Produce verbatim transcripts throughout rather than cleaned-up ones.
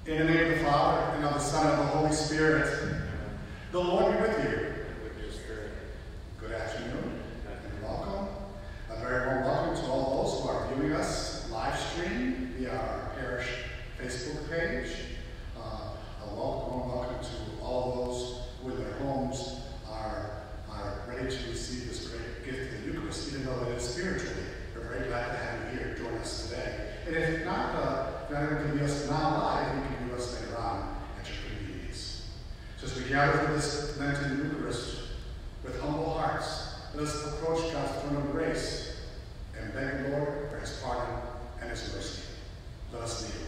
In the name of the Father, and of the Son, and of the Holy Spirit. The Lord be with you. And with your spirit. Good afternoon, and welcome. A very warm welcome to all those who are viewing us live stream via our parish Facebook page. Uh, a welcome, welcome to all those who in their homes are, are ready to receive this great gift of the Eucharist, even though it is spiritually. We're very glad to have you here join us today. And if not, uh, if you're not able to view us now live, you can view us later on at your convenience. So as we gather for this Lenten Eucharist with humble hearts, let us approach God's throne of grace and beg the Lord for his pardon and his mercy. Let us kneel.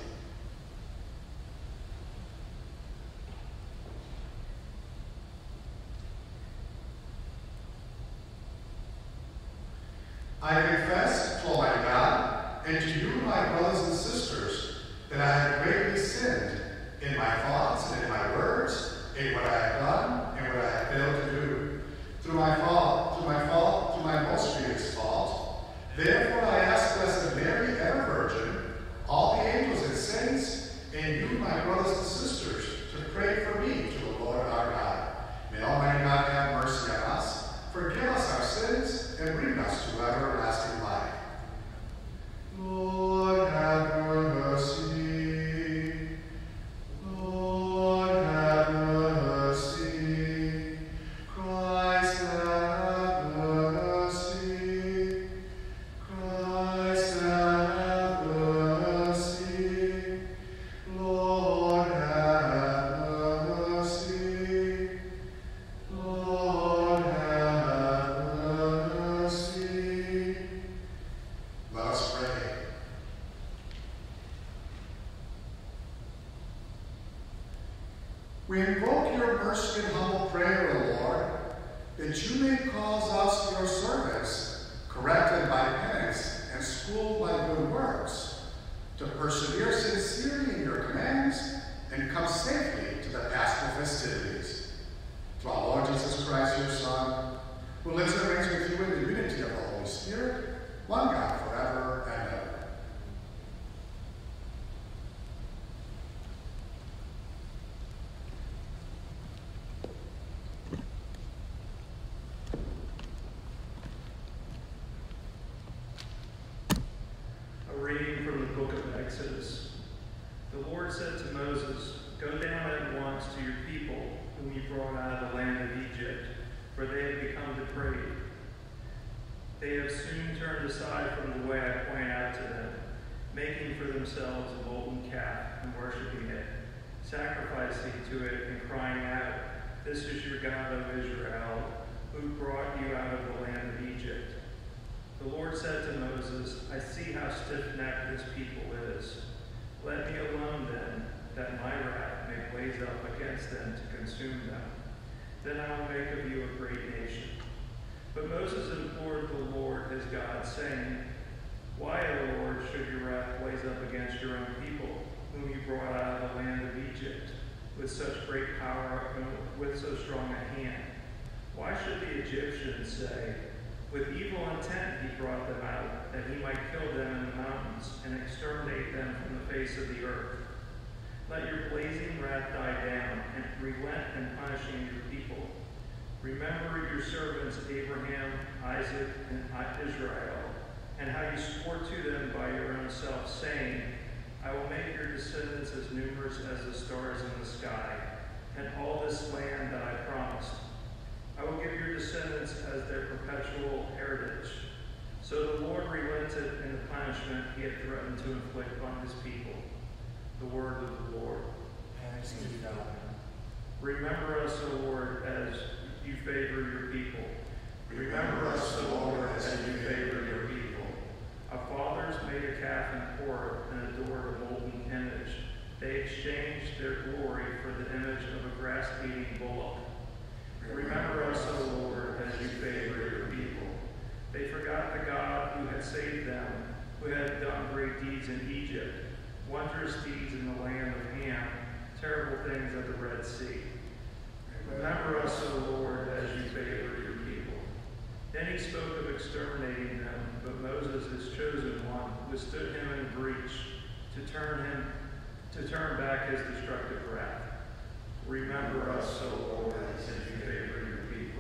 I confess to Almighty God and to you, my brothers and sisters, that I have greatly sinned in my thoughts and in my words, in what I have done and what I have failed to do, through my fault, through my fault, through my most grievous fault. Therefore I ask Blessed Mary, ever Virgin, all the angels and saints, and you, my brothers and sisters, to pray for me to the Lord our God. May Almighty God have mercy on us, forgive us our sins, and bring us to everlasting life. Lord, have mercy. Lord, have mercy. Christ, have mercy. Christ, have mercy. Lord, have mercy. Lord, have mercy. Let us pray. We invoke your mercy and humble prayer, O Lord, that you may cause us, your servants, corrected by penance and schooled by good works, to persevere sincerely in your commands and come safely to the Paschal festivities. Through our Lord Jesus Christ, your Son, who lives and reigns with you in the unity of the Holy Spirit, one God forever and ever. A reading from the book of Exodus. The Lord said to Moses, "Go down at once to your people, whom you brought out of the land of Egypt, for they have become depraved. They have soon turned aside from the way I point out to them, making for themselves a golden calf and worshiping it, sacrificing to it and crying out, 'This is your God, O Israel, who brought you out of the land of Egypt.' The Lord said to Moses, 'I see how stiff-necked this people is. Let me alone then, that my wrath may blaze up against them to consume them. Then I will make of you a great nation.' But Moses implored the Lord his God, saying, 'Why, O Lord, should your wrath blaze up against your own people, whom you brought out of the land of Egypt, with such great power and with so strong a hand? Why should the Egyptians say, with evil intent he brought them out, that he might kill them in the mountains and exterminate them from the face of the earth? Let your blazing wrath die down, and relent in punishing your people. Remember your servants Abraham, Isaac, and Israel, and how you swore to them by your own self, saying, I will make your descendants as numerous as the stars in the sky, and all this land that I promised. I will give your descendants as their perpetual heritage.' So the Lord relented in the punishment he had threatened to inflict on his people." The word of the Lord. Thanks be to God. Remember us, O Lord, as you favor your people. Remember us, O Lord, as you favor your people. Our fathers made a calf in Horeb and adored a molten image. They exchanged their glory for the image of a grass-eating bullock. Remember us, O Lord, as you favor your people. They forgot the God who had saved them, who had done great deeds in Egypt, wondrous deeds in the land of Ham, terrible things at the Red Sea. Remember us, O Lord, as you favor your people. Then he spoke of exterminating them, but Moses, his chosen one, withstood him in breach, to turn him to turn back his destructive wrath. Remember us, O Lord, as you favor your people.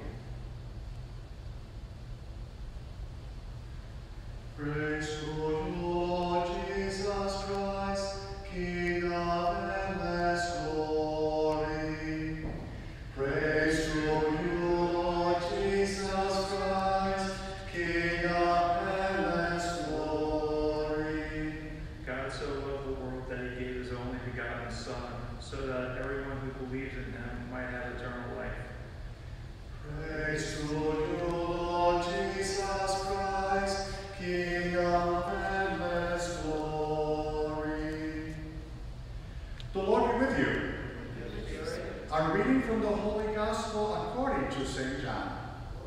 Praise to you, Lord Jesus Christ, King of endless glory. Praise to you, Lord Jesus Christ, King of endless glory. God so loved the world that he gave his only begotten Son, so that everyone who believes in him might have eternal life. Praise to you, Lord Jesus Christ, King of endless glory. The Lord be with you. A reading from the Holy Gospel according to Saint John.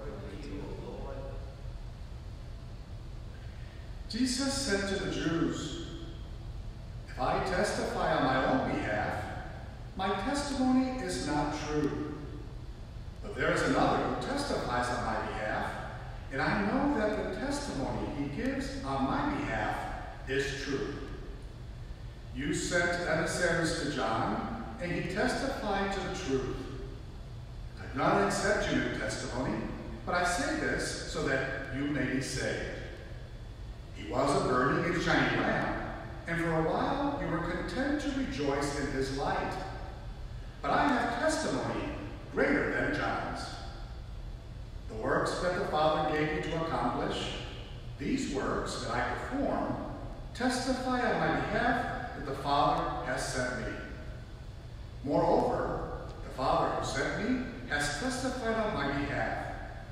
Jesus said to the Jews, "If I testify on my own behalf, my testimony is not true. But there is another who testifies on my behalf, and I know that the testimony he gives on my behalf is true. You sent emissaries to John, and he testified to the truth. I do not accept your new testimony, but I say this so that you may be saved. He was a burning and shining lamp, and for a while you were content to rejoice in his light. But I have testimony greater than John's. The works that the Father gave me to accomplish, these works that I perform, testify on my behalf that the Father has sent me. Moreover, the Father who sent me has testified on my behalf.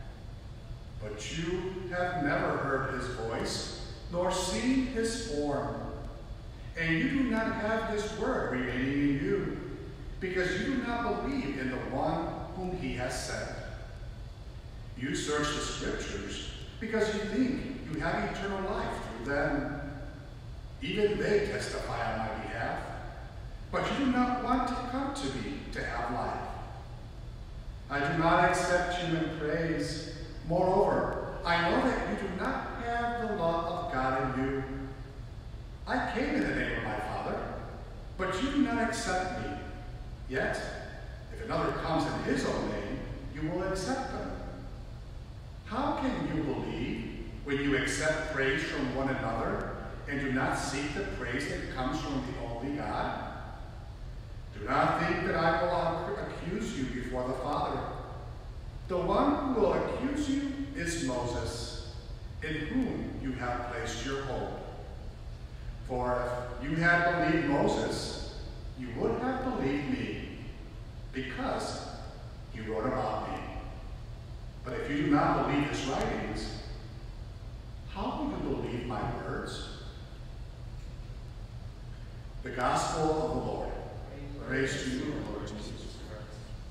But you have never heard his voice, nor seen his form. And you do not have his word remaining in you, because you do not believe in the one whom he has sent. You search the Scriptures because you think you have eternal life through them. Even they testify on my behalf. But you do not want to come to me to have life. I do not accept human praise. Moreover, I know that you do not have the love of God in you. I came in the name of my Father, but you do not accept me. Yet, if another comes in his own name, you will accept them. How can you believe when you accept praise from one another and do not seek the praise that comes from the only God? Do not think that I will accuse you before the Father. The one who will accuse you is Moses, in whom you have placed your hope. For if you had believed Moses, you would have believed me, because he wrote about me. But if you do not believe his writings, how will you believe my words?" The Gospel of the Lord. Praise to you, Lord Jesus Christ.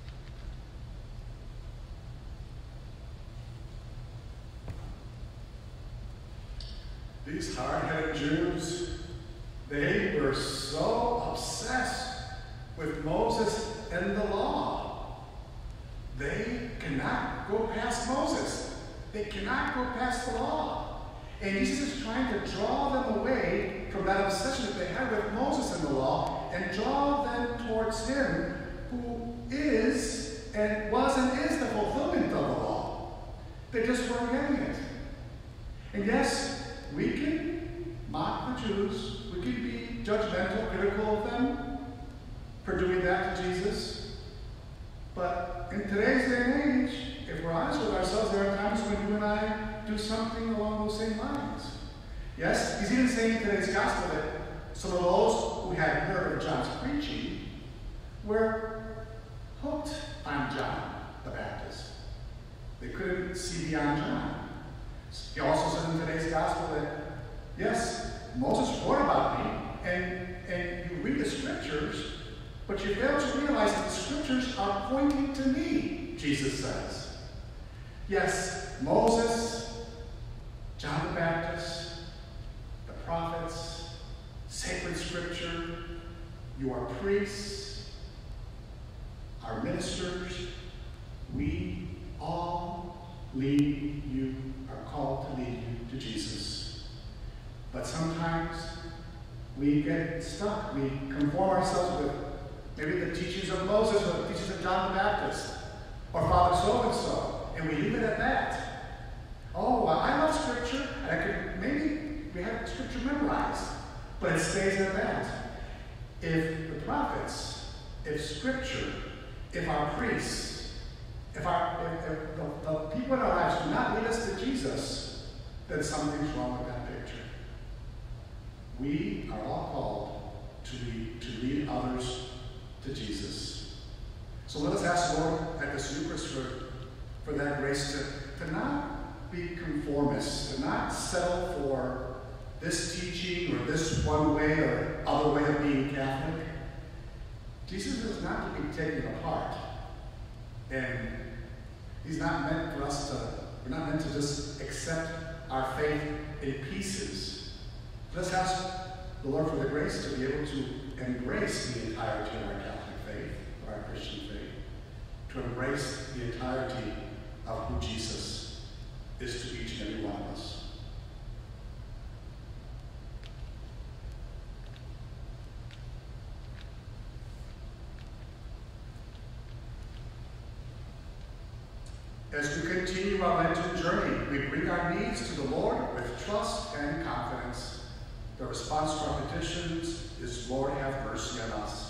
These hard-headed Jews, they were so obsessed with Moses and the law. They cannot go past Moses. They cannot go past the law. And Jesus is trying to draw them away from that obsession that they had with Moses and the law and draw them towards him who is and was and is the fulfillment of the law. They just weren't getting it. And yes, we can mock the Jews. We can be judgmental, critical of them for doing that to Jesus. But in today's day and age, if we're honest with ourselves, there are times when you and I do something along those same lines. Yes, he's even saying in today's gospel that some of those who had heard of John's preaching were hooked on John the Baptist. They couldn't see beyond John. He also said in today's gospel that, yes, Moses wrote about me, and, and you read the scriptures, but you fail to realize that the scriptures are pointing to me, Jesus says. Yes, Moses, John the Baptist, the prophets, sacred scripture, your priests, our ministers, we all lead you, are called to lead you to Jesus. But sometimes we get stuck. We conform ourselves with maybe the teachings of Moses or the teachings of John the Baptist or Father so-and-so, and we leave it at that. Oh, well, I love Scripture, and I could, maybe we have Scripture memorized, but it stays at that. If the prophets, if Scripture, if our priests, if, our, if, if the, the people in our lives do not lead us to Jesus, then something's wrong with that picture. We are all called to lead, to lead others to Jesus. So let us ask the Lord at this Eucharist for, for that grace to, to not be conformists, to not settle for this teaching or this one way or other way of being Catholic. Jesus is not to be taken apart. And he's not meant for us to, we're not meant to just accept our faith in pieces. Let's ask the Lord for the grace to be able to embrace the entirety of our Catholic faith, or our Christian faith, to embrace the entirety of who Jesus is to each and every one of us. As we continue our Lenten journey, we bring our needs to the Lord with trust and confidence. The response to our petitions is, Lord, have mercy on us.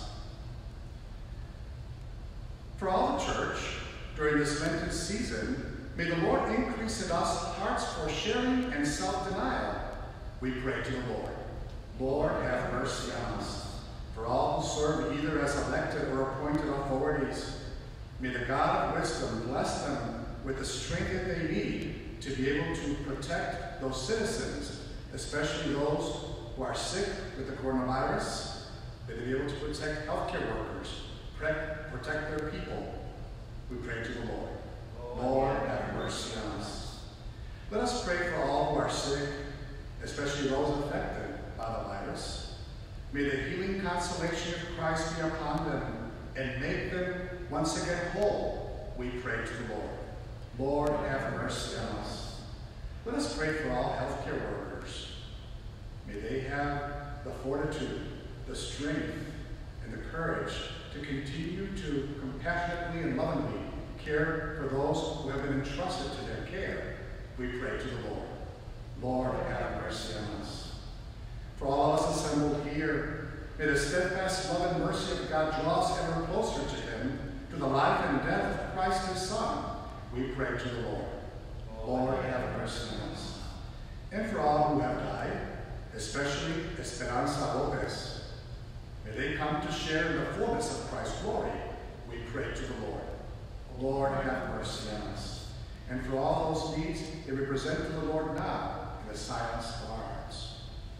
For all the church, during this Lenten season, may the Lord increase in us hearts for sharing and self-denial. We pray to the Lord. Lord, have mercy on us. For all who serve either as elected or appointed authorities, may the God of wisdom bless them with the strength that they need to be able to protect those citizens, especially those who are sick with the coronavirus, that they be able to protect healthcare workers, protect their people. We pray to the Lord. Lord, have mercy on us. Let us pray for all who are sick, especially those affected by the virus. May the healing consolation of Christ be upon them and make them once again whole. We pray to the Lord. Lord, have mercy on us. Let us pray for all healthcare workers. May they have the fortitude, the strength, and the courage to continue to compassionately and lovingly care for those who have been entrusted to their care. We pray to the Lord. Lord, have mercy on us. For all of us assembled here, may the steadfast love and mercy of God draw us ever closer to him, to the life and death of Christ his Son. We pray to the Lord. Lord, have mercy on us. And for all who have died, especially Esperanza Lopez, may they come to share in the fullness of Christ's glory. We pray to the Lord. Lord, have mercy on us. And for all those needs that we present to the Lord now in the silence of our hearts.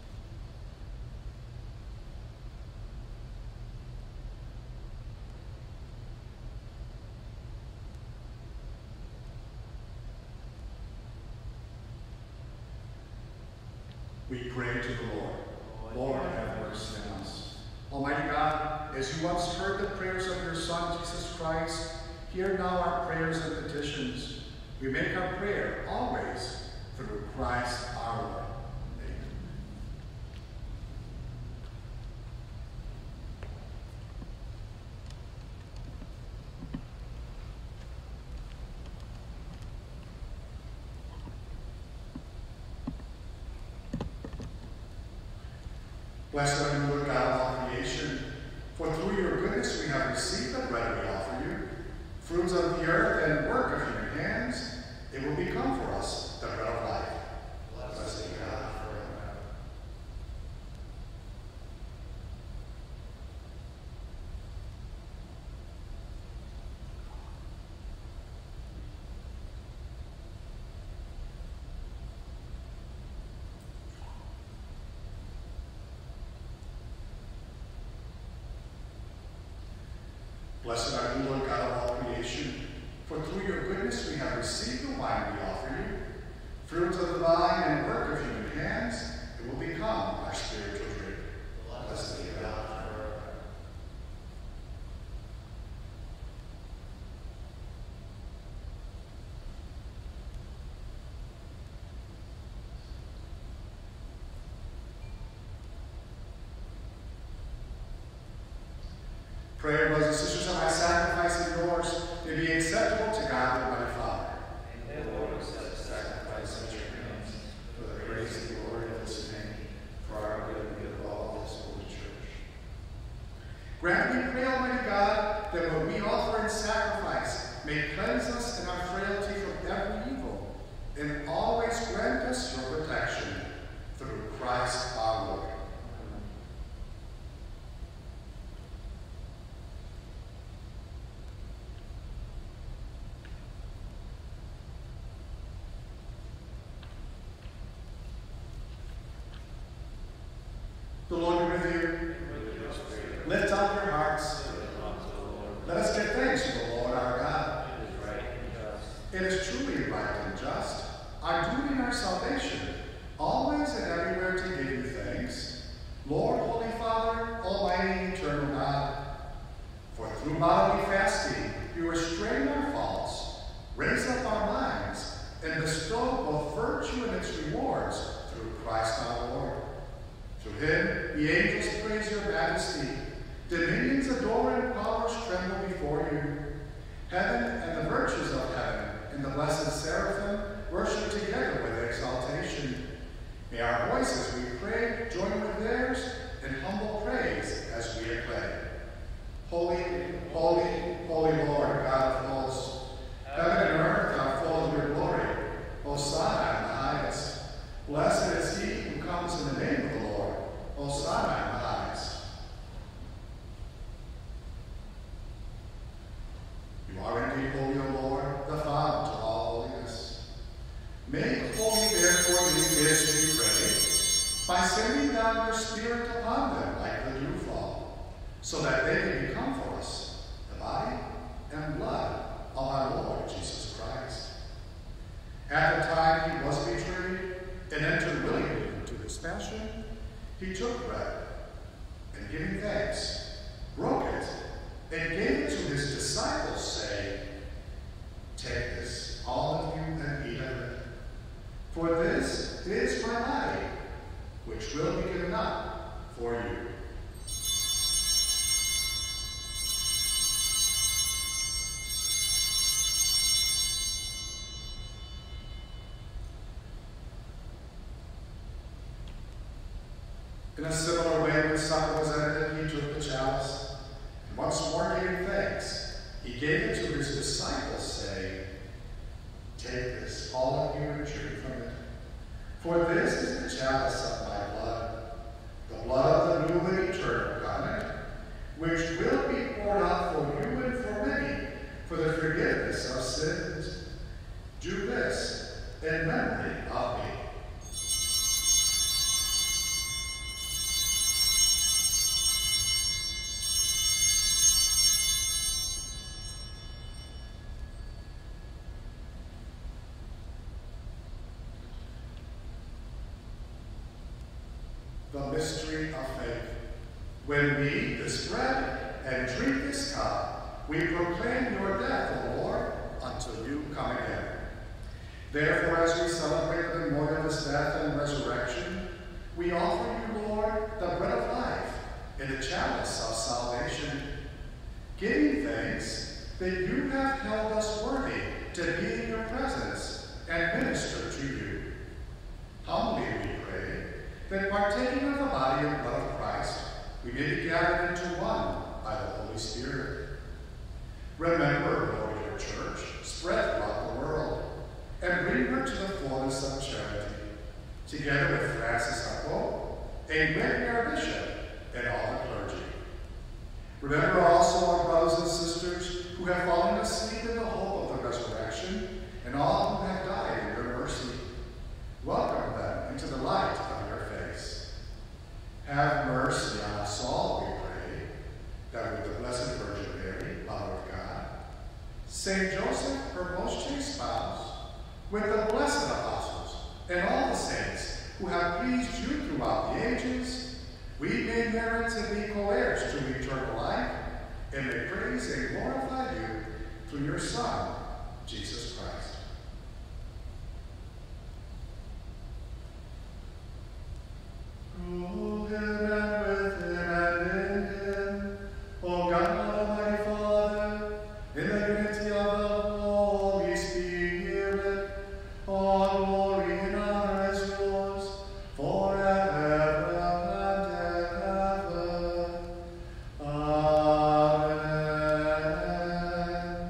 We pray to the Lord. Lord, have mercy on us. Almighty God, as you once heard the prayers of your Son, Jesus Christ, hear now our prayers and petitions. We make our prayer always through Christ our Lord. Amen. Blessed are you, Lord God of all creation, for through your goodness we have received the bread we offer you, fruits of the earth and work of human hands. It will become for us the bread of life. Blessed be God forever. Blessed are you, Lord God of all creation, for through your goodness we have received the wine we offer you, fruits of the vine and work of human hands. It will become our spiritual drink. Blessed be God forever. pray, brothers and sisters, that my sacrifice and yours may be acceptable to God, the Almighty Father. And the Lord accept the sacrifice of your hands for the praise and glory of his name, for our good and the good of all his holy church. Grant, we pray, Almighty God, that what we offer in sacrifice may cleanse us in our frailty from every evil, and always grant us your protection through Christ our Lord. The Lord be with you. Lift up your hearts. Let us give thanks to the Lord our God. It is truly right and just, our duty and our salvation, always and everywhere to give you thanks, Lord, Holy Father, Almighty and eternal God. For through bodily fasting you restrain our faults, raise up our minds, and bestow both virtue and its rewards through Christ our Lord. Through him the angels praise your majesty, dominions adore and powers tremble before you. Heaven and the virtues of heaven and the blessed seraphim worship together with exaltation. May our voices, we pray, join with theirs in humble praise as we acclaim. Holy, holy, holy Lord, God of hosts, heaven and earth are full of your glory. Hosanna in the highest. Blessed is he who comes in the name of the Lord. Hosanna in the highest. You are indeed holy, O Lord, the fount of all holiness. Make holy, therefore, these gifts, we pray, by sending down your Spirit upon them like the dewfall, so that they may become for us the body and blood of our Lord Jesus Christ. At the time he was betrayed and entered willingly into his passion, he took bread, and giving thanks, broke it, and gave it to his disciples, saying, "Take this, all of you, and eat of it. For this is my body, which will be given up for you." In a similar way, when supper was ended, he took the chalice, and once more giving thanks, he gave it to his disciples, saying, "Take this, all of you, and drink from it. For this is the chalice of my blood, the blood of the new and eternal covenant, which will be poured out for you and for many for the forgiveness of sins. Do this in memory of me." The mystery of faith. When we eat this bread and drink this cup, we proclaim your death, O Lord, until you come again. Therefore, as we celebrate the memorial of his death and resurrection, we offer you, Lord, the bread of life and the chalice of salvation, giving thanks that you have held us worthy to be in your presence and minister to you. Humbly we pray that partaking of the body and blood of Christ, we may be gathered into one by the Holy Spirit. Remember, Lord, your church spread throughout the world, and bring her to the fullness of charity, together with Francis our Pope, and Gregory our Bishop, and all the clergy. Remember also our brothers and sisters who have fallen asleep in the hope of the resurrection, and all who have died in your mercy. Welcome them into the light of your face. Have mercy on us all, we pray, that with the Blessed Virgin Mary, Mother of God, Saint Joseph, her most chaste spouse, with the blessed apostles, and all the saints who have pleased you throughout the ages, we may merit to be co-heirs to eternal life, and may praise and glorify you through your Son, Jesus Christ. Through him and with him and in him, O God, All glory and honor is yours forever and ever. Amen.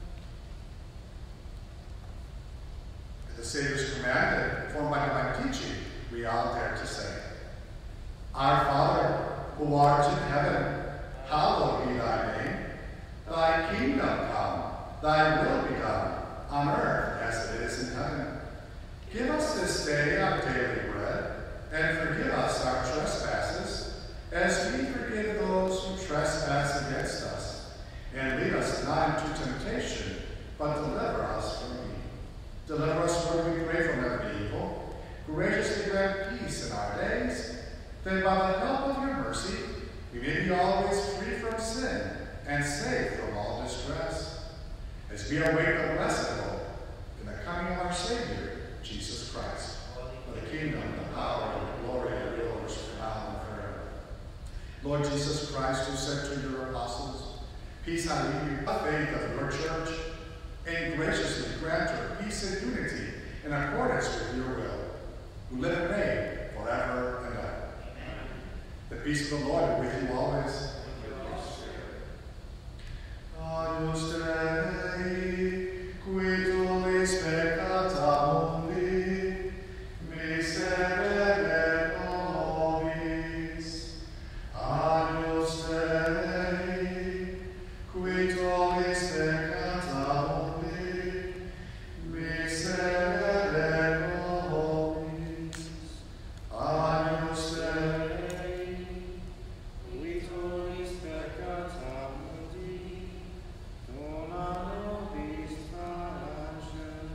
At the Savior's command, formed by divine teaching, we all dare to say, Our Father, who art in heaven, hallowed be thy name. Thy kingdom come, thy will be done, on earth as it is in heaven. Give us this day our daily bread, and forgive us our trespasses, as we forgive those who trespass against us. And lead us not into temptation, but deliver us from evil. Deliver us, Lord, we pray, from every evil. Graciously grant peace in our days, that by the help of your mercy we may be always free from sin and safe from all distress, as we await the blessed hope in the coming of our Savior, Jesus Christ. For the kingdom, the power, and the glory are yours for now and forever. Lord Jesus Christ, who said to your apostles, Peace I leave you, the faith of your church, and graciously grant her peace and unity in accordance with your will, who live and reign forever and ever. Amen. The peace of the Lord be with you always. Agnus Dei, qui tollis peccata mundi, miserere nobis. Agnus Dei, qui tollis peccata mundi, miserere nobis. Agnus Dei, qui tollis peccata mundi, dona nobis pacem.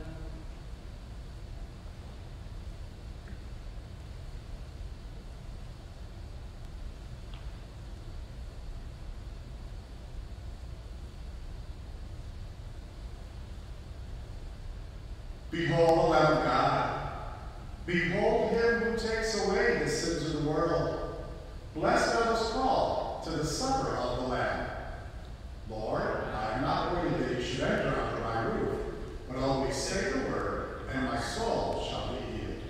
Behold the Lamb of God. Behold him who takes away the sins of the world. Blessed are those called to the supper of the Lamb. Lord, I am not worthy that you should enter under my roof, but only say the word, and my soul shall be healed.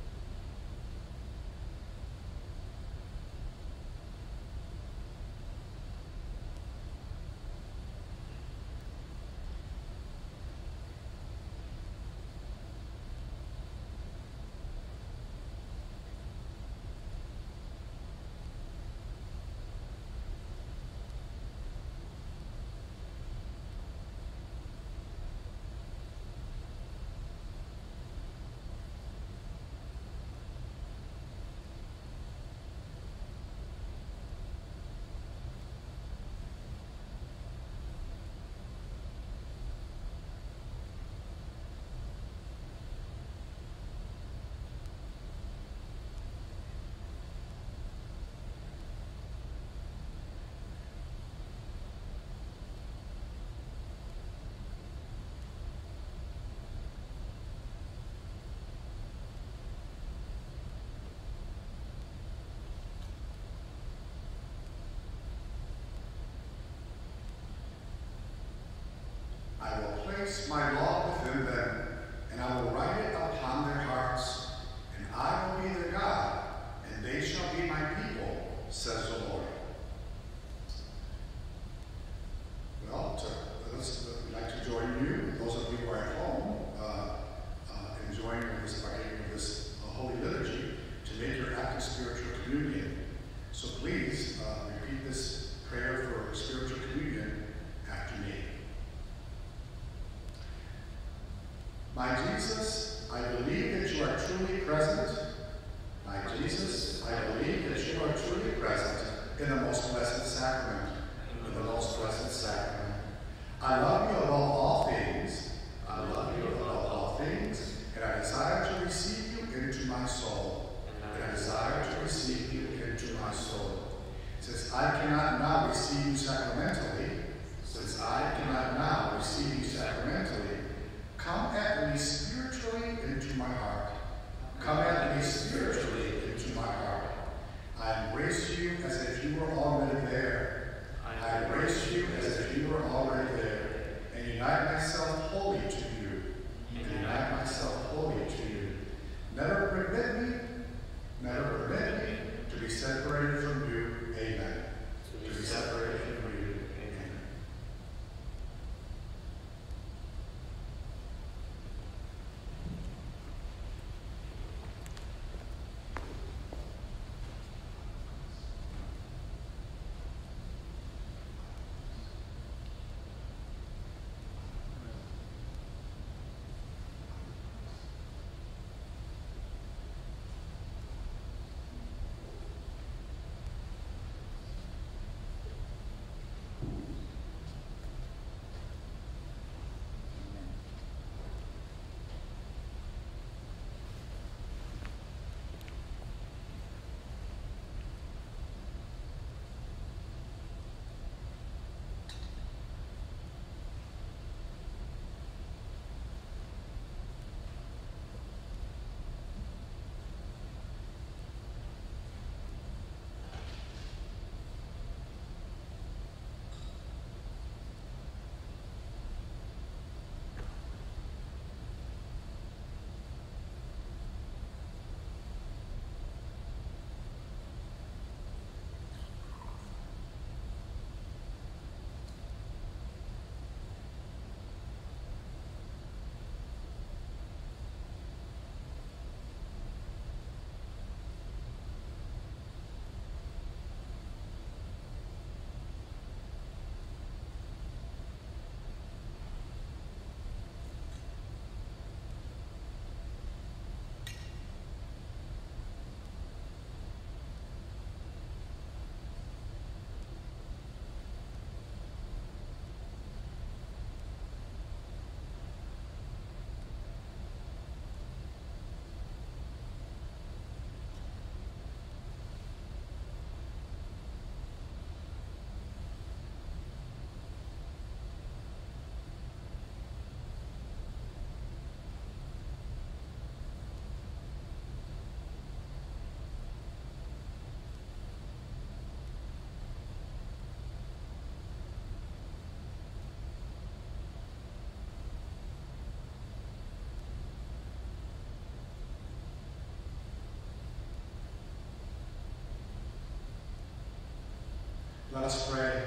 I will place my law within them, and I will write it upon their hearts, and I will be their God, and they shall be my people, says the Lord. Well, to, let's, we'd like to join you, those of you who are at home, uh, uh, enjoying this partaking of this uh, holy liturgy, to make your act of spiritual communion. So please uh, repeat this prayer for spiritual communion after me. My Jesus, I believe that you are truly present. My Jesus, I believe that you are truly present in the most blessed sacrament. In the most blessed sacrament. I love you above all things. I love you above all things, and I desire to receive you into my soul. And I desire to receive you into my soul. Since I cannot now receive you sacramentally, since I cannot now receive you sacramentally, come at me spiritually into my heart. Come at me spiritually into my heart. I embrace you as if you were already there. I embrace you as if you were already there, and unite myself wholly to you. And unite myself wholly to never permit me, never permit me to be separated from you. Amen. To be separated from you. Amen. Let us pray.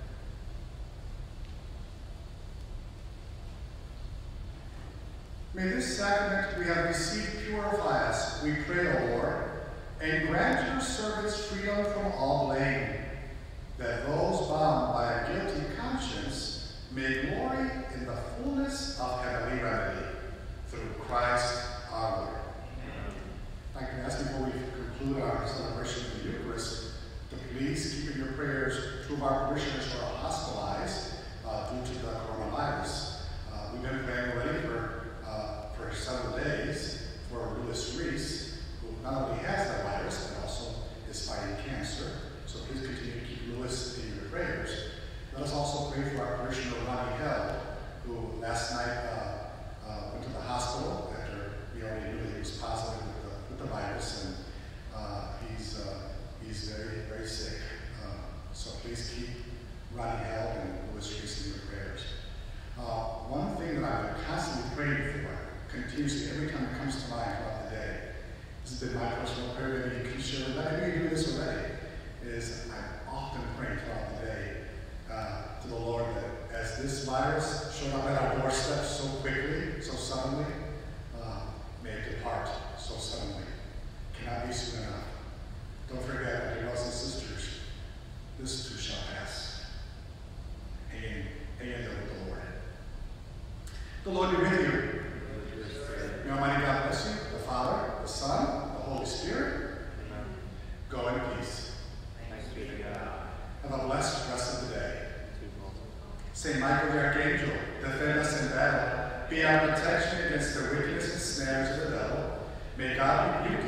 May this sacrament we have received purify us, we pray, O Lord, and grant your servants freedom from all blame, that those bound by a guilty conscience may glory in the fullness of heavenly remedy, through Christ our Lord. I'd like to ask before we conclude our celebration of the Eucharist to please keep in your prayers two of our parishioners who are hospitalized uh, due to the coronavirus. Uh, we've been praying already for, uh, for several days for Louis Reese, who not only has the virus, but also is fighting cancer. So please continue to keep Louis in your prayers. Let us also pray for our parishioner Ronnie Held, who last night uh, uh, went to the hospital after we already knew that he was positive with the, with the virus, and uh, he's uh, he's very, very sick. Uh, so please keep Ronnie Held and Louis Reese in your prayers. Uh, one thing that I've been constantly praying for, continuously every time it comes to mind throughout the day, this has been my personal prayer, maybe you can share with that, maybe you do this already, is I'm often praying throughout the day uh, to the Lord that as this virus showed up at our doorstep so quickly, so suddenly, uh, may it depart so suddenly. Cannot be soon enough. Don't forget, my dear brothers and sisters, this too shall pass. Hang in, hang in there with the Lord. The Lord be with you. May Almighty God bless you, the Father, the Son, the Holy Spirit. Amen. Go in peace. Thanks be to God. Have a blessed rest of the day. Saint Michael the Archangel, defend us in battle. Be our protection against the wickedness and snares of the devil. May God rebuke